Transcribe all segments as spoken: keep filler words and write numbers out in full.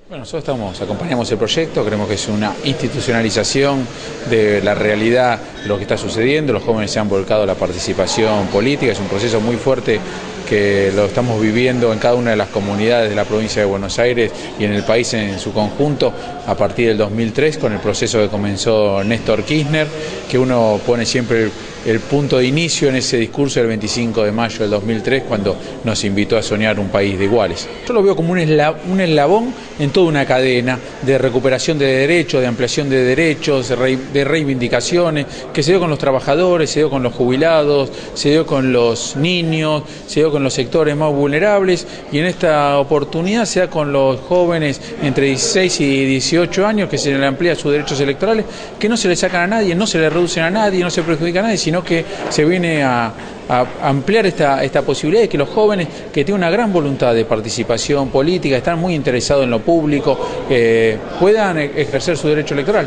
Bueno, nosotros estamos, acompañamos el proyecto, creemos que es una institucionalización de la realidad de lo que está sucediendo. Los jóvenes se han volcado a la participación política, es un proceso muy fuerte que lo estamos viviendo en cada una de las comunidades de la provincia de Buenos Aires y en el país en su conjunto a partir del dos mil tres con el proceso que comenzó Néstor Kirchner, que uno pone siempre el, el punto de inicio en ese discurso del veinticinco de mayo del dos mil tres cuando nos invitó a soñar un país de iguales. Yo lo veo como un eslabón, un eslabón en toda una cadena de recuperación de derechos, de ampliación de derechos, de, re, de reivindicaciones, que se dio con los trabajadores, se dio con los jubilados, se dio con los niños, se dio con los sectores más vulnerables y en esta oportunidad se da con los jóvenes entre dieciséis y dieciocho años que se les amplía sus derechos electorales, que no se les sacan a nadie, no se les reducen a nadie, no se perjudica a nadie, sino que se viene a, a ampliar esta, esta posibilidad de que los jóvenes que tienen una gran voluntad de participación política, están muy interesados en lo público, eh, puedan ejercer su derecho electoral.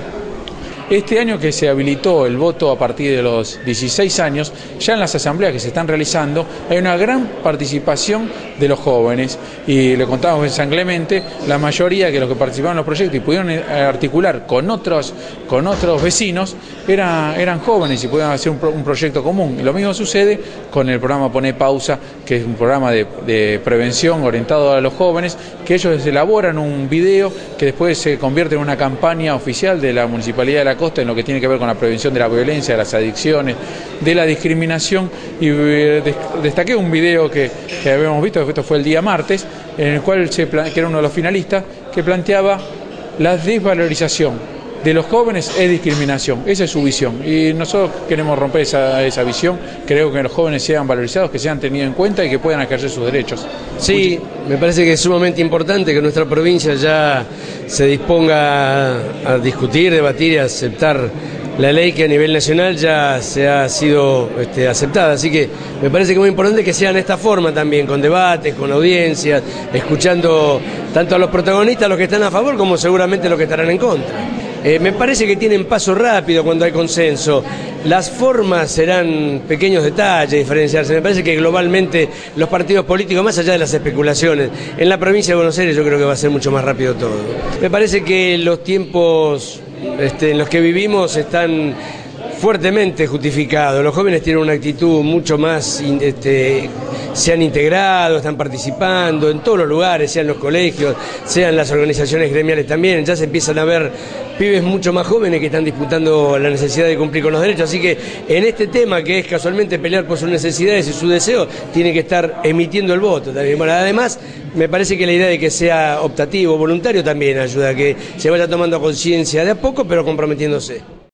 Este año que se habilitó el voto a partir de los dieciséis años, ya en las asambleas que se están realizando hay una gran participación de los jóvenes y le contamos en San Clemente, la mayoría de los que participaron en los proyectos y pudieron articular con otros, con otros vecinos era, eran jóvenes y pudieron hacer un, un proyecto común. Y lo mismo sucede con el programa Poné Pausa, que es un programa de, de prevención orientado a los jóvenes, que ellos elaboran un video que después se convierte en una campaña oficial de la Municipalidad de la Costa en lo que tiene que ver con la prevención de la violencia, de las adicciones, de la discriminación, y eh, destaqué un video que, que habíamos visto, que esto fue el día martes, en el cual, se, que era uno de los finalistas, que planteaba la desvalorización de los jóvenes es discriminación, esa es su visión y nosotros queremos romper esa, esa visión, creo que los jóvenes sean valorizados, que sean tenidos en cuenta y que puedan ejercer sus derechos. Sí, me parece que es sumamente importante que nuestra provincia ya se disponga a discutir, debatir y aceptar la ley que a nivel nacional ya se ha sido este, aceptada, así que me parece que es muy importante que sea de esta forma también, con debates, con audiencias, escuchando tanto a los protagonistas, los que están a favor, como seguramente los que estarán en contra. Eh, me parece que tienen paso rápido cuando hay consenso. Las formas serán pequeños detalles, diferenciarse. Me parece que globalmente los partidos políticos, más allá de las especulaciones, en la provincia de Buenos Aires yo creo que va a ser mucho más rápido todo. Me parece que los tiempos este, en los que vivimos están fuertemente justificados. Los jóvenes tienen una actitud mucho más... Este, se han integrado, están participando en todos los lugares, sean los colegios, sean las organizaciones gremiales también, ya se empiezan a ver pibes mucho más jóvenes que están disputando la necesidad de cumplir con los derechos, así que en este tema que es casualmente pelear por sus necesidades y sus deseos, tiene que estar emitiendo el voto también. Bueno, además me parece que la idea de que sea optativo, voluntario también ayuda a que se vaya tomando conciencia de a poco, pero comprometiéndose.